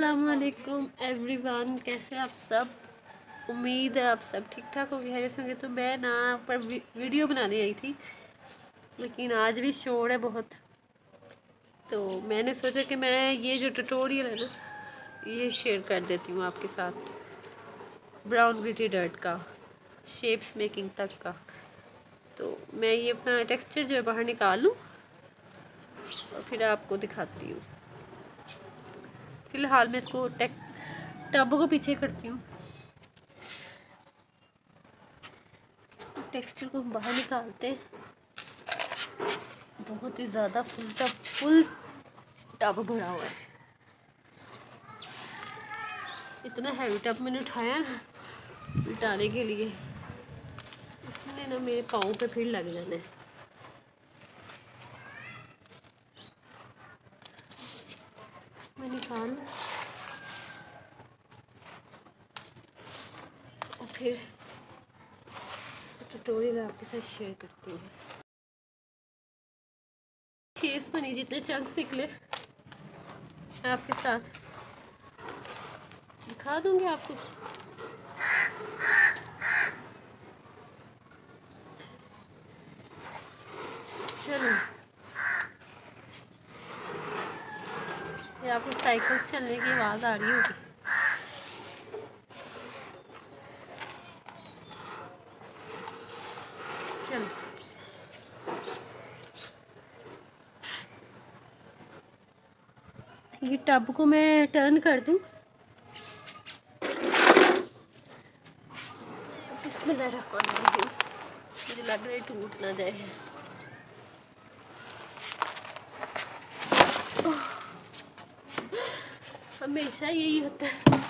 अस्सलामुअलैकुम एवरीवन, कैसे आप सब। उम्मीद है आप सब ठीक ठाक होंगे, खैरियत होंगे। तो मैं ना पर वीडियो बनाने आई थी, लेकिन आज भी शोर है बहुत। तो मैंने सोचा कि मैं ये जो ट्यूटोरियल है ना, ये शेयर कर देती हूँ आपके साथ, ब्राउन ग्लिटरी डर्ट का शेप्स मेकिंग तक का। तो मैं ये अपना टेक्सचर जो है बाहर निकाल लूँ और फिर आपको दिखाती हूँ। फ़िलहाल मैं इसको टब को पीछे करती हूँ। टेक्सचर को हम बाहर निकालते हैं। बहुत ही ज़्यादा फुल टब भरा हुआ है। इतना हैवी टब मैंने उठाया ना उठाने के लिए, इसने ना मेरे पाँव पे फिर लग जाना है। मैं निकाल और फिर ट्यूटोरियल आपके साथ शेयर करती हूँ। शेप्स बनी, जितने चंक्स निकले आपके साथ दिखा दूँगी आपको। चलो, ये आपको साइकिल्स चलने की आवाज़ आ रही होगी। चलो, ये टब को मैं टर्न कर दूँ। बिस्मिल्लाहिर्रहमानिर्रहीम। मुझे लग रहा है टूट ना जाए। हमेशा यही होता है,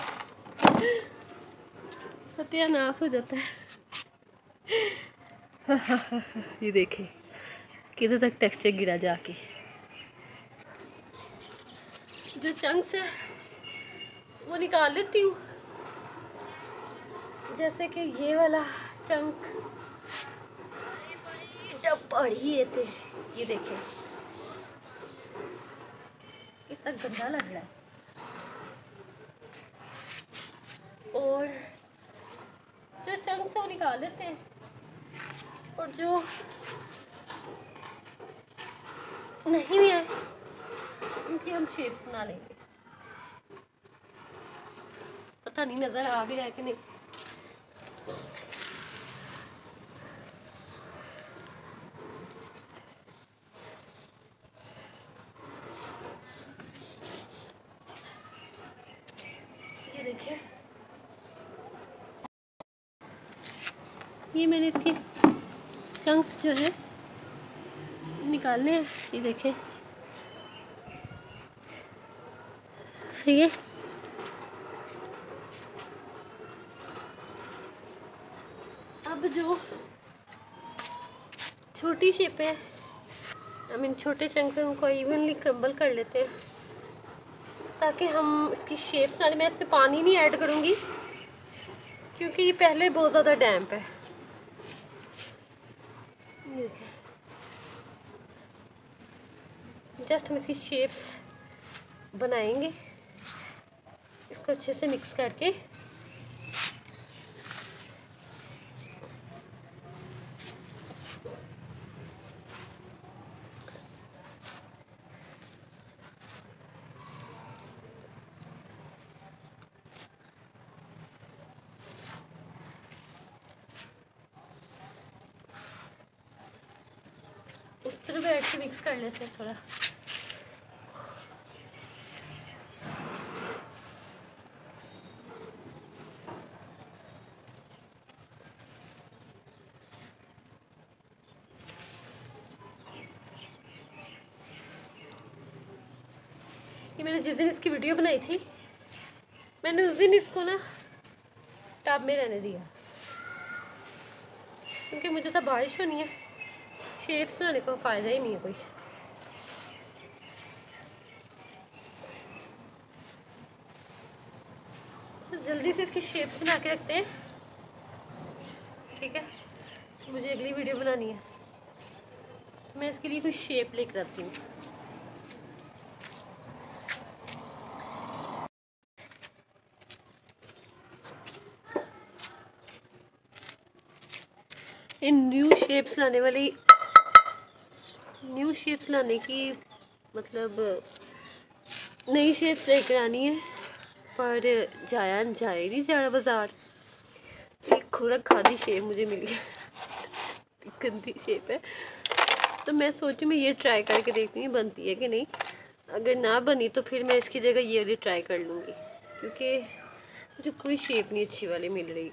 सत्यानाश हो जाता है। ये देखें किधर तक टेक्सचर गिरा जाके। जो चंक्स है वो निकाल लेती हूँ, जैसे कि ये वाला चंक जब पढ़िए थे। ये देखें कितना गंदा लग रहा है। और जो चंक्स है वो निकाल लेते हैं, और जो नहीं भी है उनकी हम शेप्स बना लेंगे। पता नहीं नज़र आ भी रहा है कि नहीं। ये देखिए, ये मैंने इसके चंक्स जो है निकालने हैं। ये देखें, सही है। अब जो छोटी शेप है, आई मीन छोटे चंक्स हैं, उनको इवनली क्रम्बल कर लेते हैं ताकि हम इसकी शेप्स डालें। मैं इस पर पानी नहीं ऐड करूँगी क्योंकि ये पहले बहुत ज़्यादा डैम्प है। जस्ट हम इसकी शेप्स बनाएंगे, इसको अच्छे से मिक्स करके। उस तरह बैठ के मिक्स कर लेते हैं थोड़ा। ये मैंने जिस दिन इसकी वीडियो बनाई थी, मैंने उस दिन इसको ना टब में रहने दिया क्योंकि मुझे तो बारिश होनी है। शेप्स बनाने का फ़ायदा ही नहीं है कोई। तो जल्दी से इसकी शेप्स बना के रखते हैं, ठीक है। मुझे अगली वीडियो बनानी है, मैं इसके लिए कोई शेप लेकर आती हूँ। इन न्यू शेप्स लाने की मतलब नई शेप्स लेकर आनी है, पर जाया नहीं जा रहा बाज़ार। एक खुरा खादी शेप मुझे मिल गया, गंदी शेप है। तो मैं सोची मैं ये ट्राई करके देखती हूँ बनती है कि नहीं। अगर ना बनी तो फिर मैं इसकी जगह ये वाली ट्राई कर लूँगी, क्योंकि मुझे कोई शेप नहीं अच्छी वाली मिल रही।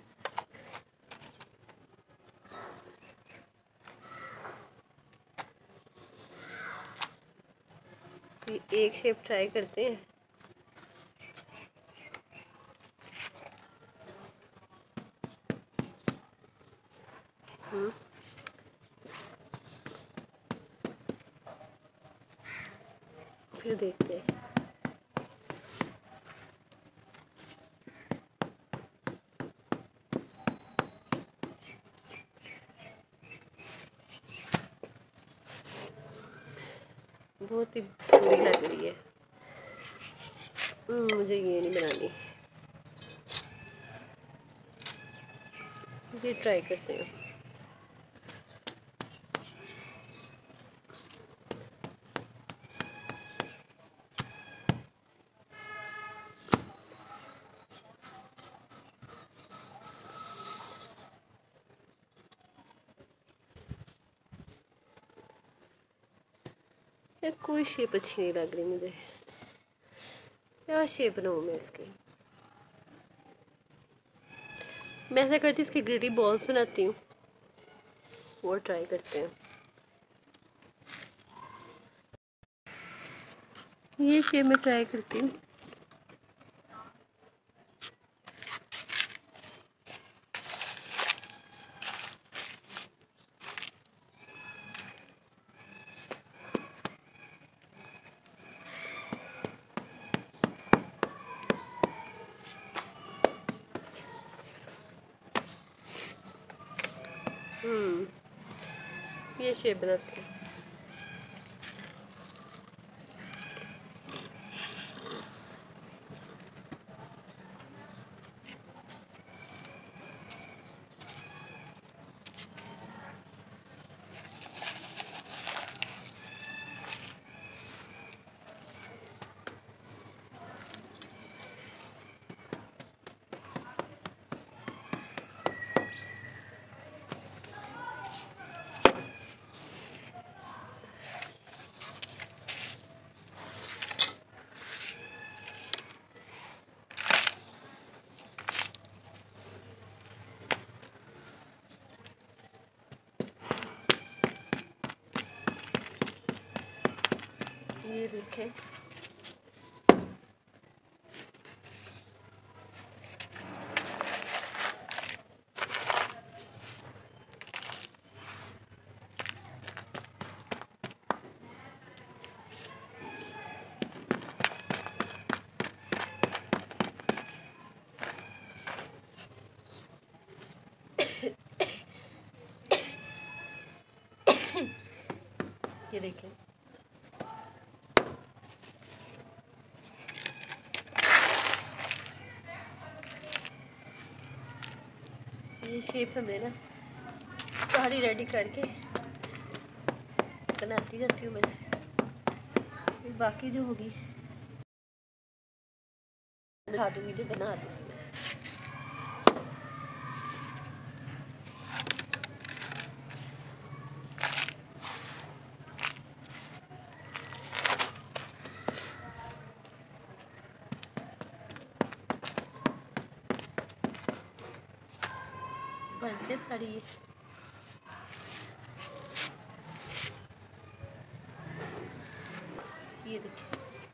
एक शेप ट्राई करते हैं। फिर देखते हैं। बहुत ही बुरी लग रही है। मुझे ये नहीं बनानी, ये ट्राई करते हैं। यार कोई शेप अच्छी नहीं लग रही मुझे, क्या शेप बनाऊँ मैं इसकी। मैं ऐसा करती हूँ, इसकी ग्लिटरी बॉल्स बनाती हूँ, वो ट्राई करते हैं। ये शेप मैं ट्राई करती हूँ। ये शेप बनाती हूँ। ये देखें, ये देखें। ये शेप्स हमने ना सारी रेडी करके बनाती जाती हूँ मैं, फिर बाकी जो होगी बना दूँगी, जो बना दूँगी मैं। बनते सारी ये देखिए।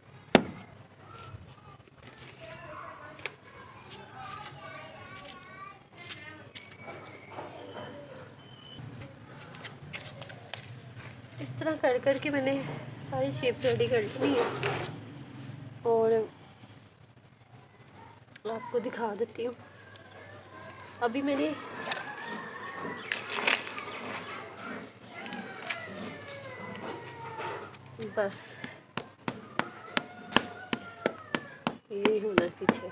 इस तरह कर करके मैंने सारी शेप्स रेडी कर ली है और आपको दिखा देती हूँ। अभी मैंने बस यही होना पीछे।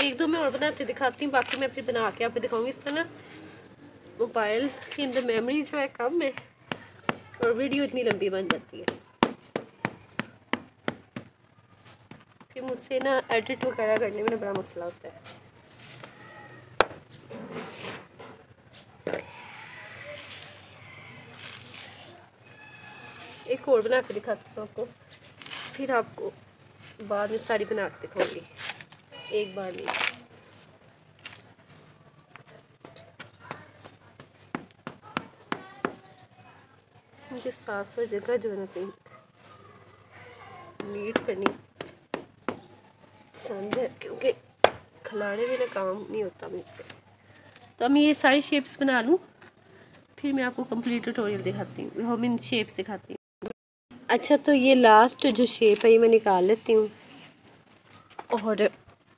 एक दो मैं और बनाते दिखाती हूँ, बाकी मैं फिर बना के आपको दिखाऊंगी। इससे ना मोबाइल के अंदर मेमोरी जो है कम है और वीडियो इतनी लंबी बन जाती है, फिर मुझसे ना एडिट वगैरह करने में बड़ा मसला होता है। एक और बना के दिखाती हूँ आपको, फिर आपको बाद में सारी बना के दिखाऊंगी एक बार में। मुझे साथ साथ जगह जो है ना कहीं नीट करनी पसंद है, क्योंकि खिलाने में ना काम नहीं होता मुझसे। तो मैं ये सारी शेप्स बना लूँ, फिर मैं आपको कंप्लीट ट्यूटोरियल दिखाती हूँ, हम इन शेप्स दिखाती हूँ। अच्छा, तो ये लास्ट जो शेप है ये मैं निकाल लेती हूँ, और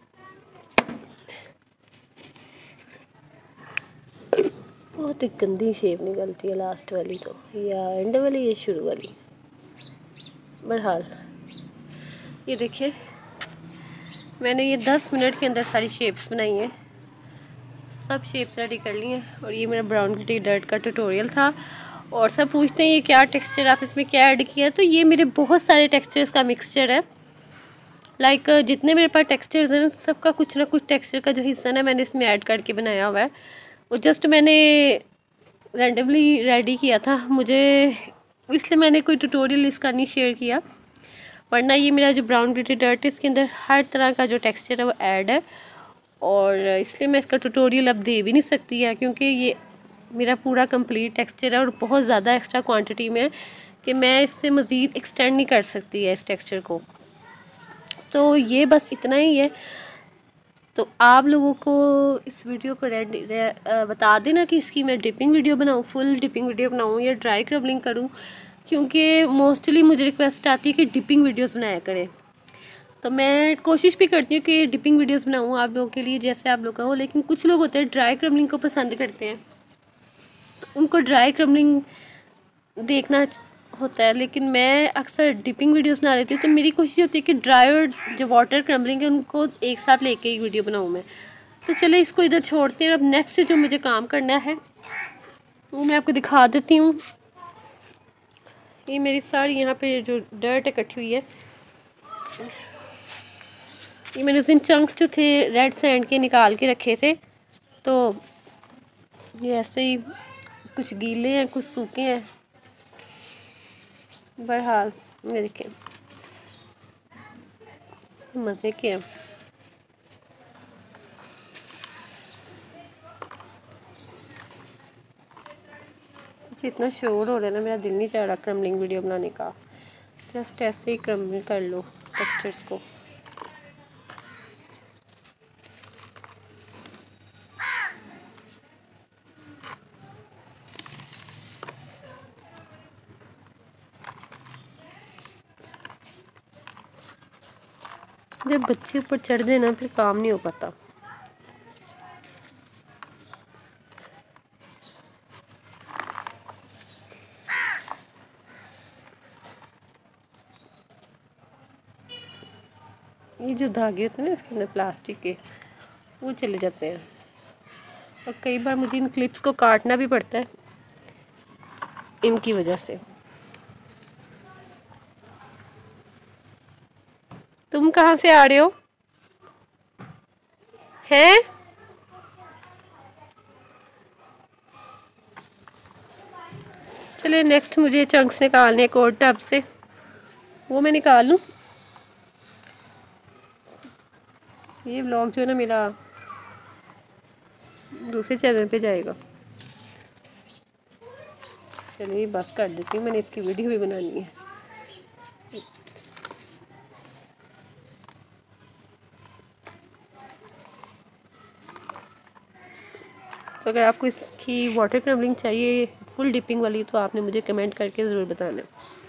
बहुत ही गंदी शेप निकलती है लास्ट वाली, तो या एंड वाली या शुरू वाली। बहरहाल ये देखिए, मैंने ये 10 मिनट के अंदर सारी शेप्स बनाई हैं, सब शेप्स रेडी कर ली हैं। और ये मेरा ब्राउन ग्लिटरी डर्ट का ट्यूटोरियल था। और सब पूछते हैं ये क्या टेक्सचर, आप इसमें क्या ऐड किया है? तो ये मेरे बहुत सारे टेक्सचर्स का मिक्सचर है। लाइक जितने मेरे पास टेक्सचर्स हैं सबका कुछ ना कुछ टेक्सचर का जो हिस्सा है मैंने इसमें ऐड करके बनाया हुआ है। वो जस्ट मैंने रैंडमली रेडी किया था, मुझे इसलिए मैंने कोई ट्यूटोरियल इसका नहीं शेयर किया, वरना ये मेरा जो ब्राउन ग्लिटरी डर्ट है इसके अंदर हर तरह का जो टेक्सचर है वो ऐड है। और इसलिए मैं इसका ट्यूटोरियल अब दे भी नहीं सकती है, क्योंकि ये मेरा पूरा कंप्लीट टेक्सचर है और बहुत ज़्यादा एक्स्ट्रा क्वांटिटी में है कि मैं इससे मज़ीद एक्सटेंड नहीं कर सकती है इस टेक्सचर को। तो ये बस इतना ही है। तो आप लोगों को इस वीडियो को बता देना कि इसकी मैं डिपिंग वीडियो बनाऊँ, फुल डिपिंग वीडियो बनाऊँ या ड्राई क्रम्बलिंग करूँ, क्योंकि मोस्टली मुझे रिक्वेस्ट आती है कि डिपिंग वीडियोस बनाया करें। तो मैं कोशिश भी करती हूँ कि डिपिंग वीडियोस बनाऊँ आप लोगों के लिए, जैसे आप लोग का हो। लेकिन कुछ लोग होते हैं ड्राई क्रम्बलिंग को पसंद करते हैं, तो उनको ड्राई क्रम्बलिंग देखना होता है, लेकिन मैं अक्सर डिपिंग वीडियोस बना लेती हूँ। तो मेरी कोशिश होती है कि ड्राई और जो वाटर क्रम्बलिंग है उनको एक साथ लेके ही वीडियो बनाऊँ मैं। तो चले इसको इधर छोड़ते हैं। अब नेक्स्ट जो मुझे काम करना है वो मैं आपको दिखा देती हूँ। ये मेरी सारी यहाँ पे जो डर्ट इकट्ठी हुई है, ये मैंने उस दिन चंक्स जो थे रेड सैंड के निकाल के रखे थे, तो ये ऐसे ही कुछ गीले हैं कुछ सूखे हैं। बहरहाल ये देखें मज़े के हैं। इतना शोर हो रहा है ना, मेरा दिल नहीं चाह रहा क्रम्बलिंग वीडियो बनाने का। जस्ट ऐसे ही क्रम्बल कर लो टेक्सचर्स को। जब बच्चे ऊपर चढ़ जाए ना फिर काम नहीं हो पाता। ये जो धागे होते हैं ना इसके अंदर प्लास्टिक के, वो चले जाते हैं, और कई बार मुझे इन क्लिप्स को काटना भी पड़ता है इनकी वजह से। तुम कहाँ से आ रहे हो हैं? चलिए नेक्स्ट मुझे चंक्स निकालने एक और टब से, वो मैं निकाल लूँ। ये व्लॉग जो है ना मेरा दूसरे चैनल पे जाएगा। चलिए बस कर देती हूँ, मैंने इसकी वीडियो भी बनानी है। तो अगर आपको इसकी वाटर क्रम्बलिंग चाहिए फुल डिपिंग वाली, तो आपने मुझे कमेंट करके ज़रूर बताना।